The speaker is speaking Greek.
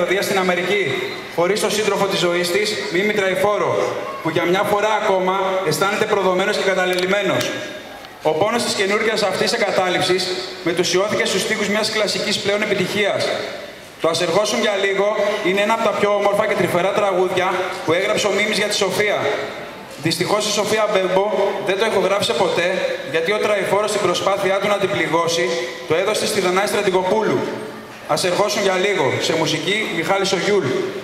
Οδεία στην Αμερική, χωρίς τον σύντροφο της ζωής της, Μίμη Τραϊφόρο, που για μια φορά ακόμα αισθάνεται προδομένος και καταλελειμμένος. Ο πόνος της καινούργιας αυτής εγκατάλειψης μετουσιώθηκε στους στίχους μιας κλασικής πλέον επιτυχίας. Το «Ας ερχόσουν για λίγο» είναι ένα από τα πιο όμορφα και τρυφερά τραγούδια που έγραψε ο Μίμης για τη Σοφία. Δυστυχώς η Σοφία Μπέμπο δεν το ηχογράφησε ποτέ, γιατί ο Τραϊφόρος στην προσπάθειά του να την πληγώσει το έδωσε στη Δανάη Στρατηγοπούλου. «Ας ερχόσουν για λίγο», σε μουσική Μιχάλης Ογιούλ.